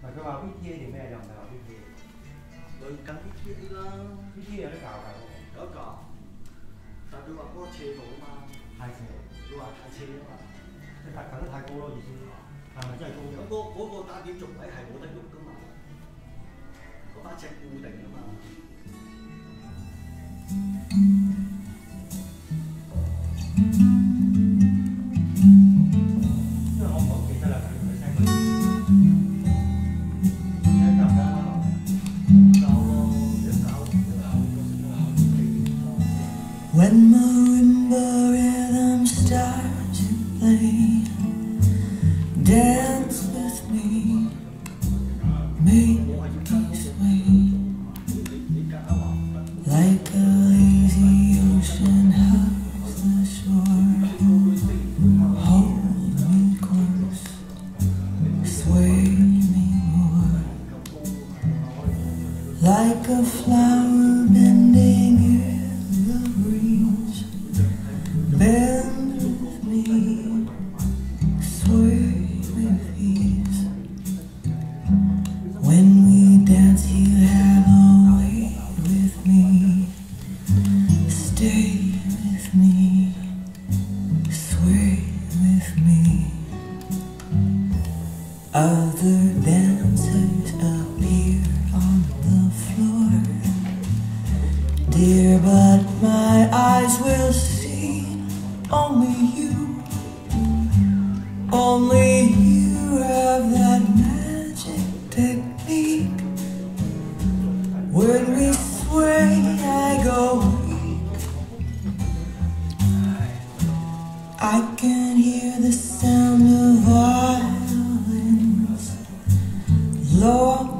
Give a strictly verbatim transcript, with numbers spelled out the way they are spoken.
佢話 V T A 定咩就唔係話 V T A。 類近 V T A 啦 ，V T A 有得教㗎喎。 有一教，但係佢話嗰個斜度啊嘛， 太斜， 佢話太斜啊嘛， 即係彈得太高咯意思，係咪真係高咗？ 咁嗰嗰個打點軸位係冇得喐㗎嘛，嗰把尺固定㗎嘛。 因為我唔好記得啦，佢佢聽過。聽得㗎，教咯，一教一教一教。 When marimba rhythm starts to play, dance with me, make me sway like a lazy ocean hugs the shore. Hold me close, sway me more, like a flower bending in the breeze. Bend with me, sway with ease. When we dance, you have a way with me. Stay with me, sway with me. Other dancers appear on the floor, dear, but my eyes will see only you. Only you have that magic technique. When we sway, I go weak. I can hear the sound of violins long